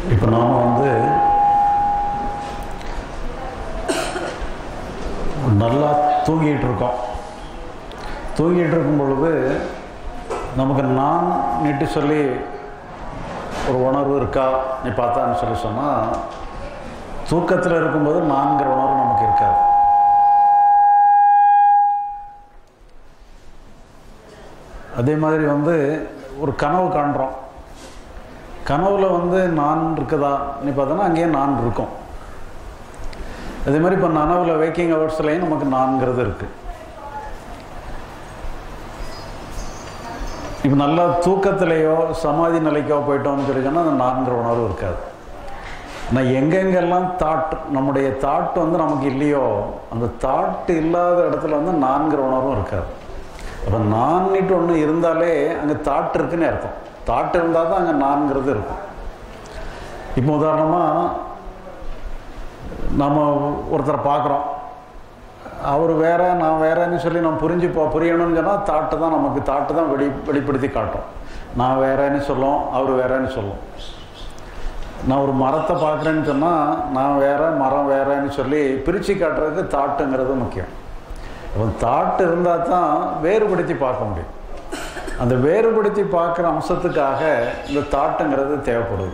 இப்போ நாம் வந்து நல்லா தூங்கிட்டு இருக்கோம். தூங்கிட்டு இருக்கும் பொழுது நமக்கு நான் நீட்டு சொல்லி ஒரு உணர்வு இருக்கா நீ பார்த்தான்னு சொல்லி சொன்னால், தூக்கத்தில் இருக்கும்போது நான்கிற உணர்வு நமக்கு இருக்காது. அதே மாதிரி வந்து ஒரு கனவு காண்றோம். கனவுல வந்து நான் இருக்குதா நீ பார்த்தோன்னா அங்கேயே நான் இருக்கும். அதே மாதிரி இப்போ நனவுல வேக்கிங் ஹவர்ஸ்லையும் நமக்கு நான்கிறது இருக்குது. இப்போ நல்லா தூக்கத்திலேயோ சமாதி நிலைக்கோ போயிட்டோம்னு சொல்லி சொன்னால் அந்த நான்கிற உணர்வு இருக்காது. ஆனால் எங்கெங்கெல்லாம் நம்முடைய தாட் வந்து நமக்கு இல்லையோ அந்த தாட் இல்லாத இடத்துல வந்து நான்கிற உணர்வும் இருக்காது. அப்போ நான்ட்டு ஒன்று இருந்தாலே அங்கே தாட் இருக்குன்னு அர்த்தம். தாட் இருந்தால் தான் அங்கே நான்கிறது இருக்கும். இப்போ உதாரணமாக நம்ம ஒருத்தரை பார்க்குறோம், அவர் வேற நான் வேறன்னு சொல்லி நம்ம புரியணும்னு சொன்னால் தாட்டு தான் நமக்கு தாட்டு தான் வெளிப்படுத்தி காட்டும். நான் வேறன்னு சொல்லும், அவர் வேறன்னு சொல்லும். நான் ஒரு மரத்தை பார்க்குறேன்னு சொன்னால் நான் வேற மரம் வேறன்னு சொல்லி பிரித்து காட்டுறதுக்கு தாட்டுங்கிறது முக்கியம். அப்போ தாட்டு இருந்தால் தான் வேறுபடுத்தி பார்க்க முடியும். அந்த வேறுபடுத்தி பார்க்குற அம்சத்துக்காக இந்த தாட்டுங்கிறது தேவைப்படுது.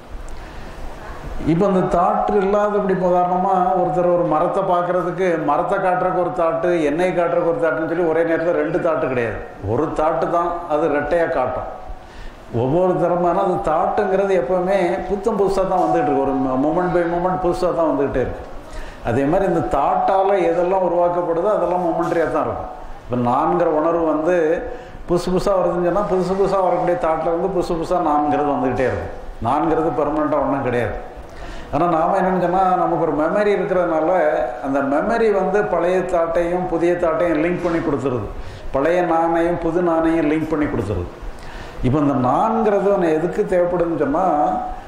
இப்போ அந்த தாட்டு இல்லாதபடி உதாரணமாக ஒருத்தர் ஒரு மரத்தை பார்க்குறதுக்கு மரத்தை காட்டுறதுக்கு ஒரு தாட்டு, எண்ணெய் காட்டுறதுக்கு ஒரு தாட்டுன்னு சொல்லி ஒரே நேரத்தில் ரெண்டு தாட்டு கிடையாது. ஒரு தாட்டு தான் அது ரெட்டையாக காட்டும். ஒவ்வொரு தரமான அது தாட்டுங்கிறது எப்போவுமே புதுசாக தான் வந்துகிட்டு இருக்கு. ஒரு மூமெண்ட் பை மூமெண்ட் புதுசாக தான் வந்துக்கிட்டே இருக்குது. அதே மாதிரி இந்த தாட்டால் எதெல்லாம் உருவாக்கப்படுதோ அதெல்லாம் மொமெண்ட்ரியாக தான் இருக்கும். இப்போ நான்கிற உணர்வு வந்து புதுசாக வருதுன்னு சொன்னால் புதுசாக வரக்கூடிய தாட்டில் வந்து புதுசாக நான்கிறது வந்துக்கிட்டே இருக்கும். நான்கிறது பெர்மனெண்ட்டாக ஒன்றும் கிடையாது. ஆனால் நாம் என்னென்னு சொன்னால் நமக்கு ஒரு மெமரி இருக்கிறதுனால அந்த மெமரி வந்து பழைய தாட்டையும் புதிய தாட்டையும் லிங்க் பண்ணி கொடுத்துருது. பழைய நாணையும் புது நாணையும் லிங்க் பண்ணி கொடுத்துருது. இப்போ இந்த நான்கிறது ஒன்று எதுக்கு தேவைப்படுதுன்னு சொன்னால்,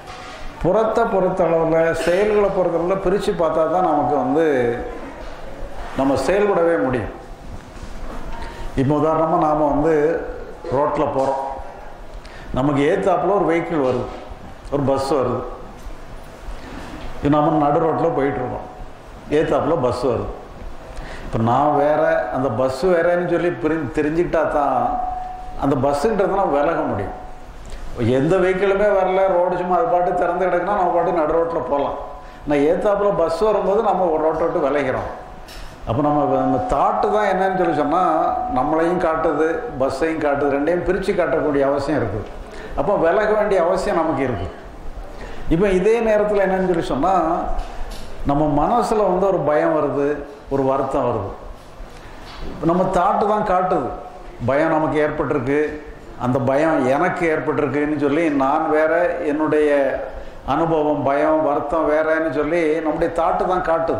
பொறுத்தளவில் செயல்களை பொறுத்தளவில் பிரித்து பார்த்தா தான் நமக்கு வந்து நம்ம செயல்படவே முடியும். இப்போ உதாரணமாக நாம் வந்து ரோட்டில் போகிறோம், நமக்கு ஏத்தாப்பில் ஒரு வெஹிக்கிள் வருது, ஒரு பஸ் வருது. இப்போ நம்ம நடு ரோட்டில் போயிட்டுருக்கோம், ஏத்தாப்பில் பஸ் வருது. இப்போ நான் வேறு அந்த பஸ்ஸு வேறேன்னு சொல்லி தெரிஞ்சுக்கிட்டா தான் அந்த பஸ்ஸுக்கிட்ட இருந்து நம்ம விலக முடியும். எந்த வெஹிக்கிளுமே வரல, ரோடு சும்மா அது பாட்டு திறந்து கிடக்குன்னா நம்ம பாட்டு நடு ரோட்டில் போகலாம். நான் ஏத்தாப்பில் பஸ் வரும்போது நம்ம ஒரு ரோட்டை விட்டு விளைகிறோம். அப்போ நம்ம தாட்டு தான் என்னன்னு சொல்லி சொன்னால் நம்மளையும் காட்டுது, பஸ்ஸையும் காட்டுது, ரெண்டையும் பிரித்து காட்டக்கூடிய அவசியம் இருக்குது. அப்போ விலக வேண்டிய அவசியம் நமக்கு இருக்குது. இப்போ இதே நேரத்தில் என்னன்னு சொல்லி சொன்னால் நம்ம மனசில் வந்து ஒரு பயம் வருது, ஒரு வருத்தம் வருது. நம்ம தாட்டு தான் காட்டுது பயம் நமக்கு ஏற்பட்டிருக்கு, அந்த பயம் எனக்கு ஏற்பட்டிருக்குன்னு சொல்லி நான் வேற, என்னுடைய அனுபவம் பயம் வருத்தம் வேறன்னு சொல்லி நம்முடைய தாட்டு தான் காட்டுது.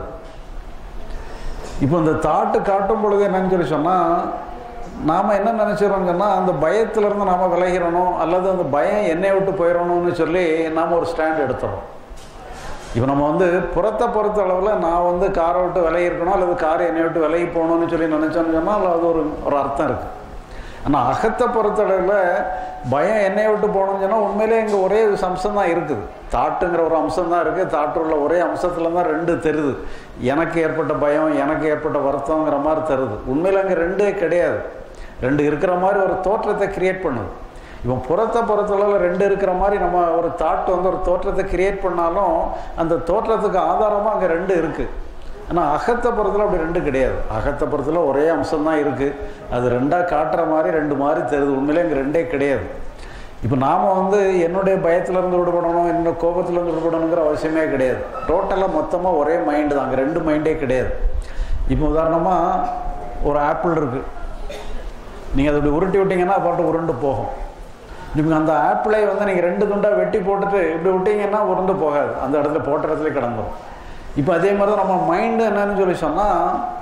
இப்போ இந்த தாட்டு காட்டும் பொழுது என்னன்னு சொல்லி சொன்னால் நாம் என்ன நினச்சிடறோம்னு சொன்னால் அந்த பயத்திலேருந்து நாம் விலகிறணும் அல்லது அந்த பயம் என்னை விட்டு போயிடணும்னு சொல்லி நாம் ஒரு ஸ்டாண்ட் எடுத்துறோம். இப்போ நம்ம வந்து பொறுத்த அளவில் நான் வந்து காரை விட்டு விலகி இருக்கணும் அல்லது காரை என்னை விட்டு விலகி போகணும்னு சொல்லி நினச்சோன்னு சொன்னால் அது ஒரு அர்த்தம் இருக்குது. ஆனால் அகத்தை பொறுத்தளவில் பயம் என்னை விட்டு போகணும்னு சொன்னால் உண்மையிலே இங்கே ஒரே அம்சம் தான் இருக்குது. தாட்டுங்கிற ஒரு அம்சம் தான் இருக்குது. தாட்டு உள்ள ஒரே அம்சத்தில் தான் ரெண்டு தெரியுது. எனக்கு ஏற்பட்ட பயம், எனக்கு ஏற்பட்ட வருத்தங்கிற மாதிரி தருது. உண்மையில் அங்கே ரெண்டே கிடையாது. ரெண்டு இருக்கிற மாதிரி ஒரு தோற்றத்தை கிரியேட் பண்ணுது. இப்போ பொறுத்தளவில் ரெண்டு இருக்கிற மாதிரி நம்ம ஒரு தாட் வந்து ஒரு தோற்றத்தை கிரியேட் பண்ணாலும் அந்த தோற்றத்துக்கு ஆதாரமாக அங்கே ரெண்டு இருக்குது. ஆனால் அகத்தை பொறுத்தல அப்படி ரெண்டு கிடையாது. அகத்தை பொறுத்தல ஒரே அம்சம்தான் இருக்குது. அது ரெண்டாக காட்டுற மாதிரி ரெண்டு மாதிரி தருது. உண்மையிலே அங்கே ரெண்டே கிடையாது. இப்போ நாம் வந்து என்னுடைய பயத்திலேருந்து விடுபடணும், என்னோட கோபத்திலேருந்து விடுபடணுங்கிற அவசியமே கிடையாது. டோட்டலாக மொத்தமாக ஒரே மைண்டு தான், அங்கே ரெண்டு மைண்டே கிடையாது. இப்போ உதாரணமாக ஒரு ஆப்பிள் இருக்குது, நீங்கள் அதை இப்படி உருட்டி விட்டிங்கன்னா பாட்டு உருண்டு போகும். இப்போ அந்த ஆப்பிளை வந்து நீங்கள் ரெண்டு துண்டாக வெட்டி போட்டுட்டு இப்படி விட்டிங்கன்னா உருண்டு போகாது, அந்த இடத்துல போட்ட இடத்துல கிடந்துடும். இப்போ அதே மாதிரி தான் நம்ம மைண்டு என்னன்னு சொல்லி சொன்னால்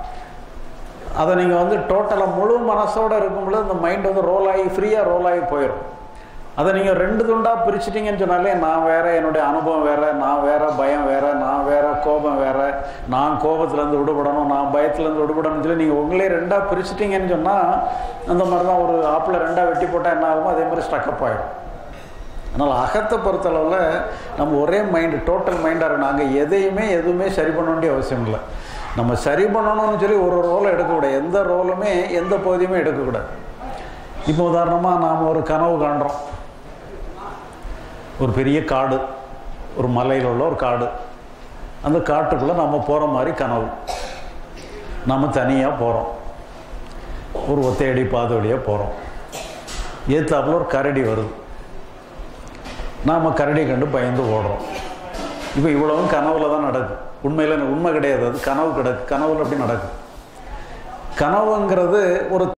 அதை நீங்கள் வந்து டோட்டலாக முழு மனசோடு இருக்கும்போது அந்த மைண்டு வந்து ரோல் ஆகி ஃப்ரீயாக ரோல் ஆகி போயிடும். அதை நீங்கள் ரெண்டு துண்டாக பிரிச்சிட்டிங்கன்னு சொன்னாலே நான் வேறு, என்னுடைய அனுபவம் வேறு, நான் வேறு, பயம் வேறு, நான் வேறு, கோபம் வேறு, நான் கோபத்துலேருந்து விடுபடணும், நான் பயத்துலேருந்து விடுபடணும்னு சொல்லி நீங்கள் உங்களே ரெண்டாக பிரிச்சிட்டிங்கன்னு சொன்னால் அந்த மாதிரி தான் ஒரு ஆப்பில் ரெண்டாக வெட்டி போட்டால் என்ன ஆகுமோ அதே மாதிரி ஸ்டக்கப் ஆகிடும். அதனால் அகத்தை பொறுத்தளவில் நம்ம ஒரே மைண்டு, டோட்டல் மைண்டாக இருக்கணும். நாங்கள் எதுவுமே சரி பண்ண வேண்டிய அவசியம் இல்லை. நம்ம சரி பண்ணணும்னு சொல்லி ஒரு ரோலை எடுக்கக்கூடாது. எந்த ரோலுமே எந்த பகுதியுமே எடுக்கக்கூடாது. இப்போ உதாரணமாக நாம் ஒரு கனவு காண்றோம். ஒரு பெரிய காடு, ஒரு மலையில் உள்ள ஒரு காடு. அந்த காட்டுக்குள்ளே நம்ம போகிற மாதிரி கனவு. நம்ம தனியாக போகிறோம், ஒரு ஒத்தையடி பாதை வழியாக போகிறோம். ஏத்தாப்புல ஒரு கரடி வருது. நாம் கரடியை கண்டு பயந்து ஓடுறோம். இப்போ இவ்வளவும் கனவுல தான் நடக்குது. உண்மையில் உண்மை கிடையாது, அது கனவு கிடக்கு. கனவுல அப்படி நடக்குது. கனவுங்கிறது ஒரு